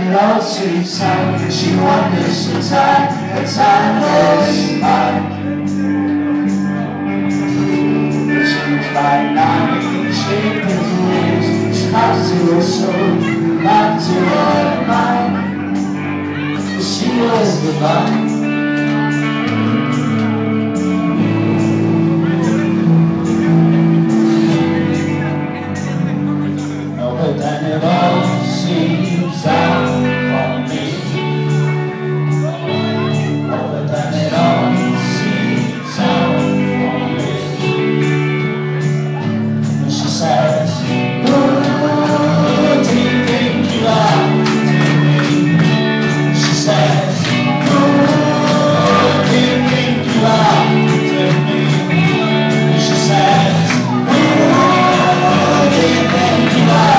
it all seems out. She wonders the time, the timeless mind. Changed by night, shape of waves. She smiles to her soul, back to her mind. She was divine. Then it all seems out for me. Oh, but then it all seems out for me. And she says, who do you think you are to me? She says, who do you think you are to me? And she says, who do you think you are?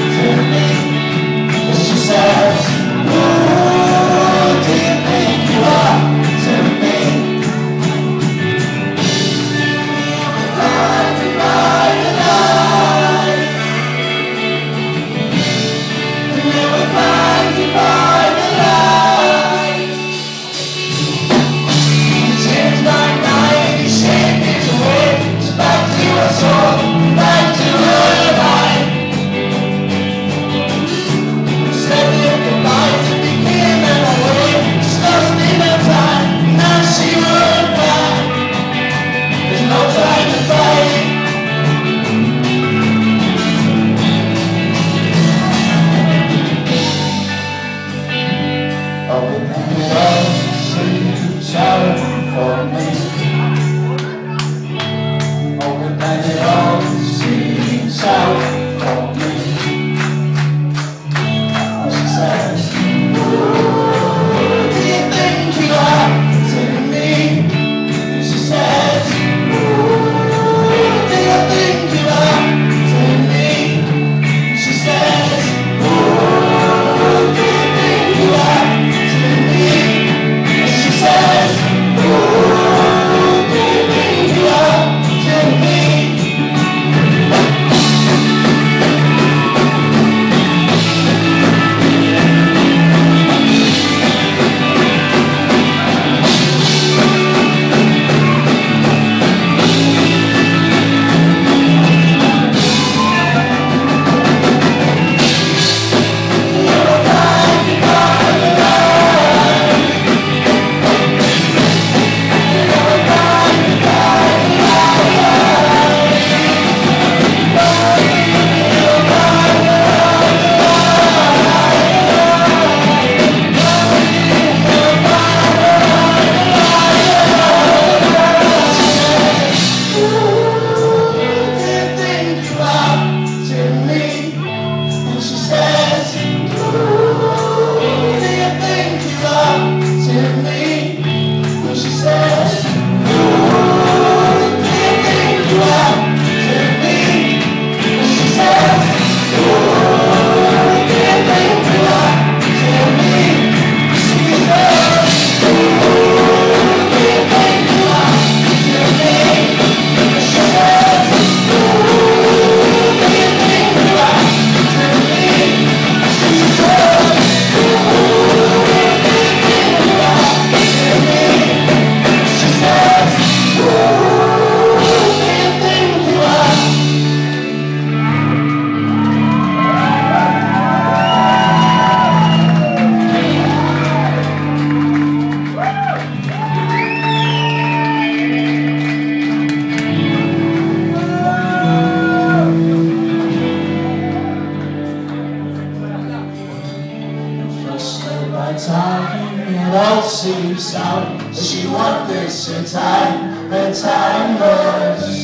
Time, it all seems out. She wonders the time, the timeless